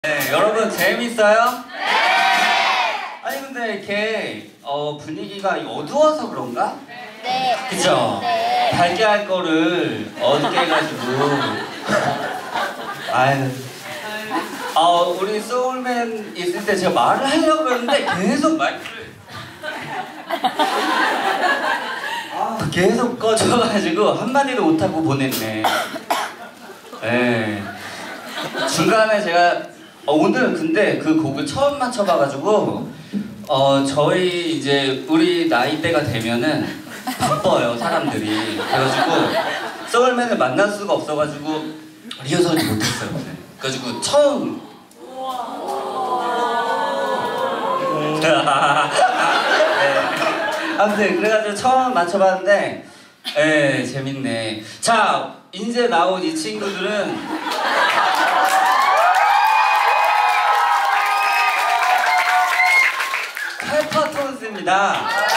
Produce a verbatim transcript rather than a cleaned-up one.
네, 여러분 재밌어요? 네! 아니 근데 이렇게 어, 분위기가 어두워서 그런가? 네. 그죠? 네. 밝게 할 거를 어둡게 해가지고 아유 어, 우리 소울맨 있을 때 제가 말을 하려고 했는데 계속 마이크를 아, 계속 꺼져가지고 한마디도 못하고 보냈네. 네. 중간에 제가 어, 오늘 근데 그 곡을 처음 맞춰봐가지고 어 저희 이제 우리 나이대가 되면은 바빠요 사람들이. 그래가지고 소울맨을 만날 수가 없어가지고 리허설을 못했어요 오늘. 그래가지고 처음 네. 아무튼 그래가지고 처음 맞춰봤는데 예 재밌네. 자 이제 나온 이 친구들은 페퍼톤스입니다.